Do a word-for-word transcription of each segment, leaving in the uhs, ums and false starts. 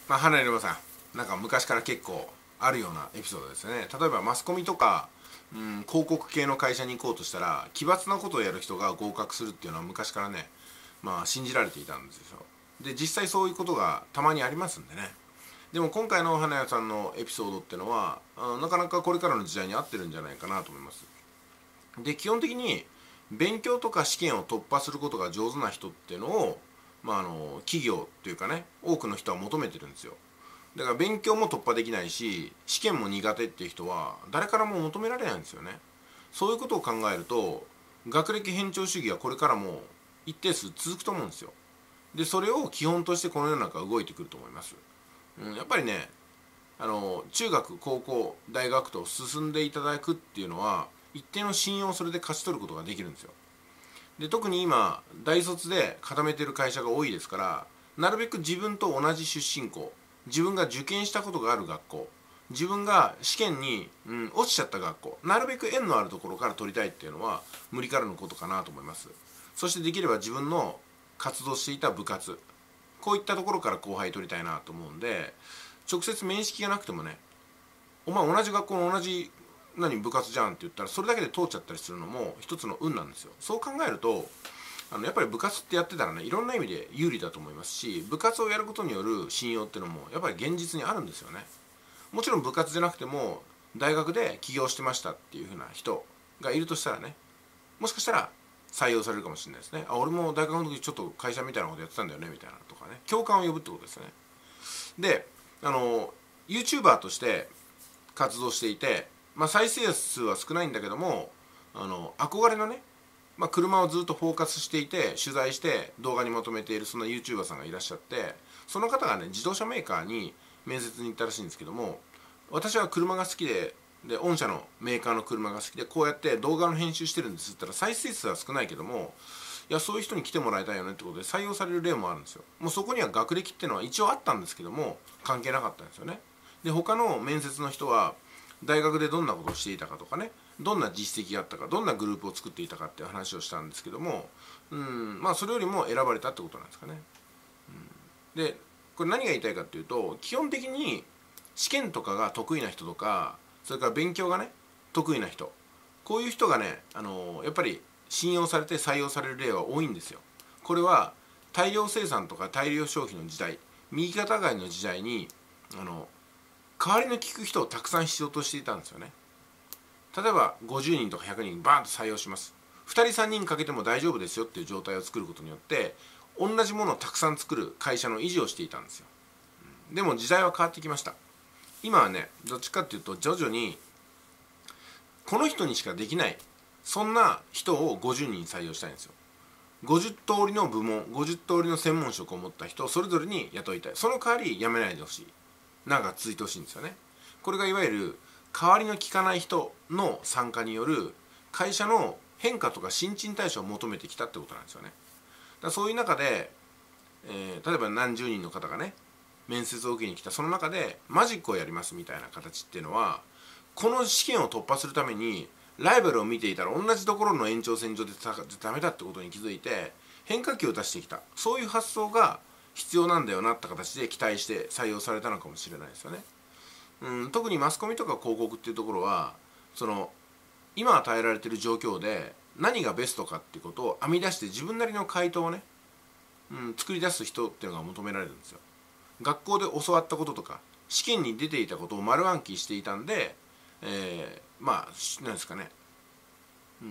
まあ、花入間さん、なんか昔から結構あるようなエピソードですよね。例えばマスコミとか、うん、広告系の会社に行こうとしたら奇抜なことをやる人が合格するっていうのは昔からね、まあ、信じられていたんですよ。で、実際そういうことがたまにありますんでね。でも今回の花屋さんのエピソードっていうのはあなかなかこれからの時代に合ってるんじゃないかなと思います。で、基本的に勉強とか試験を突破することが上手な人っていうのを、まあ、あの企業っていうかね、多くの人は求めてるんですよ。だから勉強も突破できないし試験も苦手っていう人は誰からも求められないんですよね。そういうことを考えると学歴偏重主義はこれからも一定数続くと思うんですよ。でそれを基本としてこの世の中は動いてくると思います。うん、やっぱりね、あの中学高校大学と進んでいただくっていうのは一定の信用をそれで勝ち取ることができるんですよ。で特に今大卒で固めてる会社が多いですから、なるべく自分と同じ出身校、自分が受験したことがある学校、自分が試験に、うん、落ちちゃった学校、なるべく縁のあるところから取りたいっていうのは無理からぬことかなと思います。そしてできれば自分の活動していた部活、こういったところから後輩取りたいなと思うんで、直接面識がなくてもね、お前同じ学校の同じ何部活じゃんって言ったらそれだけで通っちゃったりするのも一つの運なんですよ。そう考えるとあのやっぱり部活ってやってたらね、いろんな意味で有利だと思いますし、部活をやることによる信用っていうのもやっぱり現実にあるんですよね。もちろん部活じゃなくても大学で起業してましたっていう風な人がいるとしたらね、もしかしたら採用されるかもしれないですね。あ、俺も大学の時ちょっと会社みたいなことやってたんだよねみたいなとかね、共感を呼ぶってことですよね。で、あの YouTuber として活動していて、まあ、再生数は少ないんだけども、あの憧れのね、まあ、車をずっとフォーカスしていて取材して動画にまとめているそんな YouTuber さんがいらっしゃって、その方がね自動車メーカーに面接に行ったらしいんですけども、私は車が好きでで御社のメーカーの車が好きでこうやって動画の編集してるんですって言ったら、再生数は少ないけども、いやそういう人に来てもらいたいよねってことで採用される例もあるんですよ。もうそこには学歴っていうのは一応あったんですけども関係なかったんですよね。で他の面接の人は大学でどんなことをしていたかとかね、どんな実績があったか、どんなグループを作っていたかっていう話をしたんですけども、うんまあそれよりも選ばれたってことなんですかね。うん、でこれ何が言いたいかっていうと、基本的に試験とかが得意な人とか、それから勉強がね得意な人、こういう人がね、あのやっぱり信用されて採用される例は多いんですよ。これは大量生産とか大量消費の時代、右肩上がりの時代にあの代わりの利く人をたくさん必要としていたんですよね。例えばごじゅうにんとかひゃくにんバーンと採用します。ふたりさんにんかけても大丈夫ですよっていう状態を作ることによって同じものをたくさん作る会社の維持をしていたんですよ。でも時代は変わってきました。今はね、どっちかっていうと徐々にこの人にしかできない、そんな人をごじゅうにん採用したいんですよ。ごじゅう通りの部門、ごじゅう通りの専門職を持った人をそれぞれに雇いたい。その代わり辞めないでほしい、なんか続いてほしいんですよね。これがいわゆる代わりの利かない人の参加による会社の変化とか新陳代謝を求めてきたってことなんですよね。だからそういう中で、えー、例えば何十人の方がね面接を受けに来た、その中でマジックをやりますみたいな形っていうのは、この試験を突破するためにライバルを見ていたら同じところの延長線上でダメだってことに気づいて変化球を出してきた、そういう発想が必要なんだよなって形で期待して採用されたのかもしれないですよね。うん、特にマスコミとか広告っていうところは、その今与えられている状況で何がベストかっていうことを編み出して自分なりの回答をね、うん、作り出す人っていうのが求められるんですよ。学校で教わったこととか試験に出ていたことを丸暗記していたんで、えー、まあ何ですかね、うん、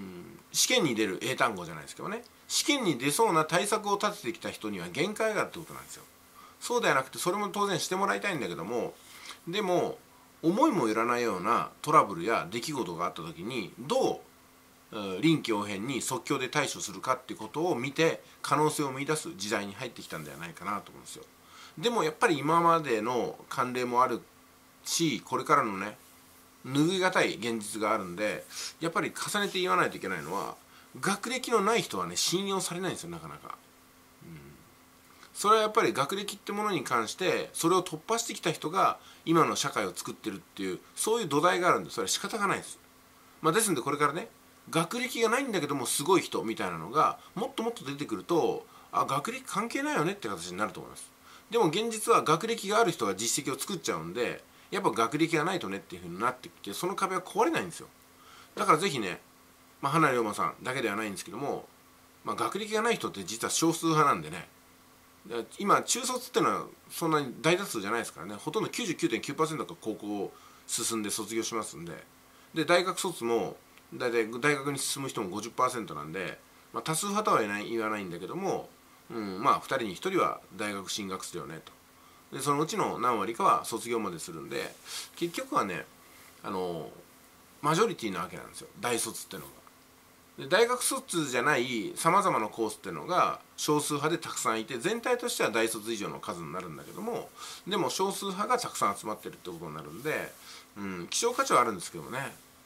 試験に出る英単語じゃないですけどね、試験に出そうな対策を立ててきた人には限界があるってことなんですよ。そうではなくて、それも当然してもらいたいんだけども、でも思いもよらないようなトラブルや出来事があった時にどう臨機応変に即興で対処するかっていうことを見て可能性を見出す時代に入ってきたんではないかなと思うんですよ。でもやっぱり今までの慣例もあるし、これからのね拭いがたい現実があるんで、やっぱり重ねて言わないといけないのは、学歴のない人はね信用されないんですよ、なかなか。それはやっぱり学歴ってものに関してそれを突破してきた人が今の社会を作ってるっていう、そういう土台があるんで、それは仕方がないです。まあ、ですのでこれからね、学歴がないんだけどもすごい人みたいなのがもっともっと出てくると、あ、学歴関係ないよねって形になると思います。 でも現実は学歴がある人が実績を作っちゃうんで、やっぱ学歴がないとねっていうふうになってきて、その壁は壊れないんですよ。だからぜひね、まあ、花龍馬さんだけではないんですけども、まあ、学歴がない人って実は少数派なんでね、今中卒っていうのはそんなに大多数じゃないですからね、ほとんど きゅうじゅうきゅうてんきゅうパーセント が高校を進んで卒業しますんで、で大学卒も大体大学に進む人も ごじゅっパーセント なんで、まあ、多数派とは言わない言わないんだけども、うん、まあふたりにひとりは大学進学するよねと。でそのうちの何割かは卒業までするんで、結局はね、あのマジョリティなわけなんですよ、大卒っていうのが。で大学卒じゃないさまざまなコースっていうのが少数派でたくさんいて、全体としては大卒以上の数になるんだけども、でも少数派がたくさん集まってるってことになるんで、うん、希少価値はあるんですけどもね、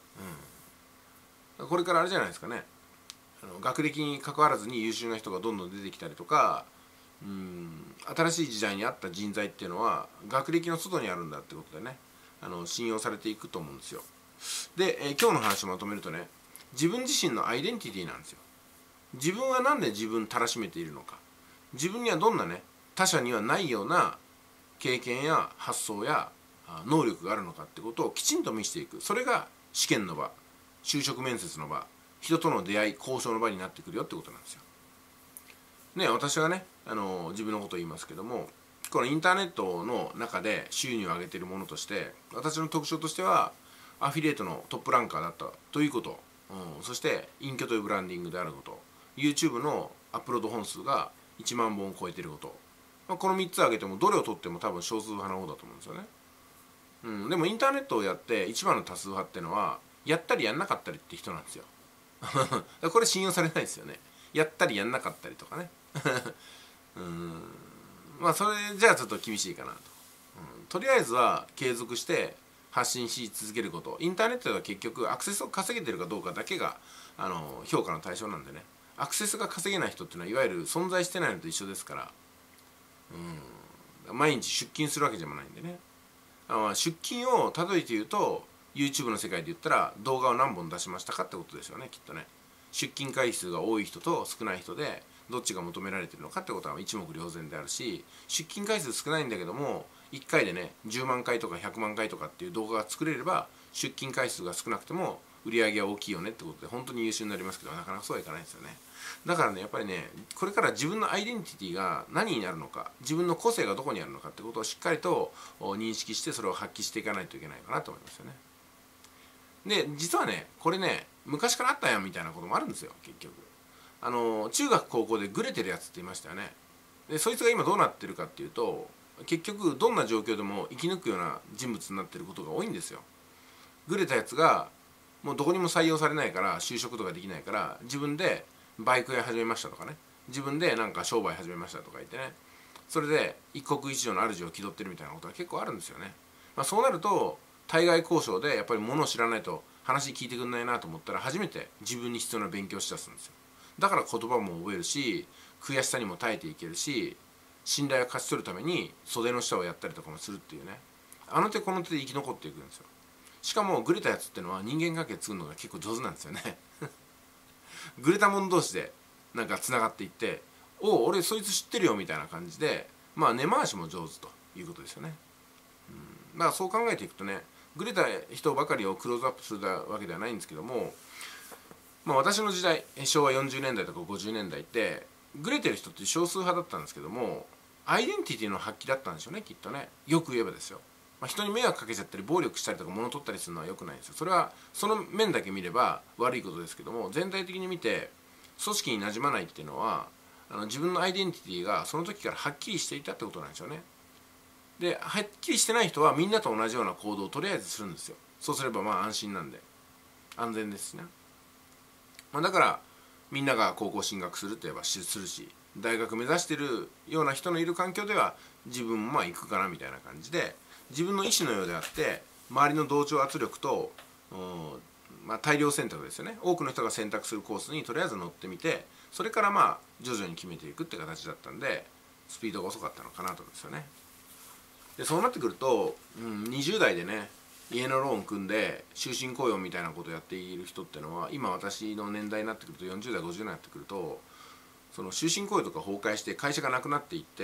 うん、これからあれじゃないですかね、あの学歴に関わらずに優秀な人がどんどん出てきたりとか、うん、新しい時代に合った人材っていうのは学歴の外にあるんだってことでね、あの信用されていくと思うんですよ。で、えー今日の話をまとめるとね、自分自身のアイデンティティなんですよ。自分は何で自分たらしめているのか、自分にはどんなね、他者にはないような経験や発想やあ能力があるのかってことをきちんと見せていく。それが試験の場、就職面接の場、人との出会い交渉の場になってくるよってことなんですよ。ね、私はね、あの自分のことを言いますけども、このインターネットの中で収入を上げているものとして、私の特徴としてはアフィリエイトのトップランカーだったということ、うん、そして隠居というブランディングであること、 YouTube のアップロード本数がいちまんぼんを超えていること、まあ、このみっつ挙げてもどれを取っても多分少数派の方だと思うんですよね。うん、でもインターネットをやって一番の多数派っていうのはやったりやんなかったりって人なんですよこれ信用されないですよね。やったりやんなかったりとかねうん、まあそれじゃあちょっと厳しいかなと、うん、とりあえずは継続して発信し続けること。インターネットでは結局アクセスを稼げてるかどうかだけがあの評価の対象なんでね、アクセスが稼げない人っていうのはいわゆる存在してないのと一緒ですから、うん、毎日出勤するわけでもないんでね、あ出勤を例えて言うと YouTube の世界で言ったら動画を何本出しましたかってことですよね、きっとね。出勤回数が多い人と少ない人でどっちが求められてるのかってことは一目瞭然であるし、出勤回数少ないんだけどもいっかいでねじゅうまんかいとかひゃくまんかいとかっていう動画が作れれば、出勤回数が少なくても売り上げは大きいよねってことで本当に優秀になりますけど、なかなかそうはいかないですよね。だからね、やっぱりね、これから自分のアイデンティティが何になるのか、自分の個性がどこにあるのかってことをしっかりと認識して、それを発揮していかないといけないかなと思いますよね。で実はね、これね昔からあったやんみたいなこともあるんですよ。結局あの中学高校でグレてるやつっていましたよね。でそいつが今どうなってるかっていうと、結局どんな状況でも生き抜くような人物になってることが多いんですよ。グレたやつがもうどこにも採用されないから就職とかできないから、自分でバイク屋始めましたとかね、自分でなんか商売始めましたとか言ってね、それで一国一城の主を気取ってるみたいなことが結構あるんですよね。まあ、そうなると対外交渉でやっぱり物を知らないと話聞いてくんないなと思ったら、初めて自分に必要な勉強をしだすんですよ。だから言葉も覚えるし、悔しさにも耐えていけるし、信頼を勝ち取るために袖の下をやったりとかもするっていうね、あの手この手で生き残っていくんですよ。しかもグレたやつっていうのは人間関係作るのが結構上手なんですよねグレた者同士でなんかつながっていって、おお俺そいつ知ってるよみたいな感じで、まあ根回しも上手ということですよね。うん、だからそう考えていくとね、グレた人ばかりをクローズアップするわけではないんですけども、まあ、私の時代しょうわよんじゅうねんだいとかごじゅうねんだいってグレてる人って少数派だったんですけども、アイデンティティの発揮だったんでしょうね、きっとね。よく言えばですよ、まあ、人に迷惑かけちゃったり暴力したりとか物取ったりするのは良くないんですよ。それはその面だけ見れば悪いことですけども、全体的に見て組織に馴染まないっていうのは、あの自分のアイデンティティがその時からはっきりしていたってことなんでしょうね。ではっきりしてない人はみんなと同じような行動をとりあえずするんですよ。そうすればまあ安心なんで、安全ですしね。まあ、だからみんなが高校進学すると言えばするし、大学目指してるような人のいる環境では自分もまあ行くかなみたいな感じで、自分の意思のようであって周りの同調圧力と、まあ、大量選択ですよね。多くの人が選択するコースにとりあえず乗ってみて、それからまあ徐々に決めていくって形だったんで、スピードが遅かったのかなと思うんですよね。でそうなってくると、うん、にじゅうだいでね家のローン組んで終身雇用みたいなことをやっている人っていうのは、今私の年代になってくるとよんじゅうだいごじゅうだいになってくると、その終身雇用とか崩壊して会社がなくなっていって、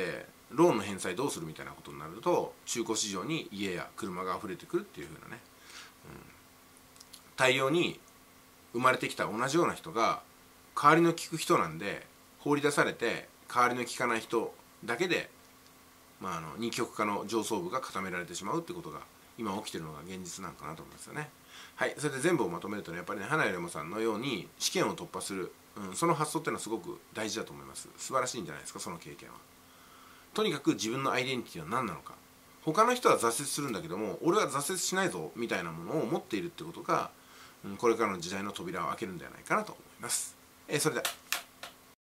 ローンの返済どうするみたいなことになると、中古市場に家や車が溢れてくるっていう風なね、うん、大量に生まれてきた同じような人が代わりの利く人なんで放り出されて、代わりの利かない人だけで、まあ、あの二極化の上層部が固められてしまうってことが今起きてるのが現実なんかなと思いますよね。はい、それで全部をまとめるとね、やっぱりね、花よりもさんのように試験を突破する、うん、その発想っていうのはすごく大事だと思います。素晴らしいんじゃないですか、その経験は。とにかく自分のアイデンティティは何なのか。他の人は挫折するんだけども、俺は挫折しないぞみたいなものを持っているってことが、うん、これからの時代の扉を開けるんではないかなと思います。えー、それでは。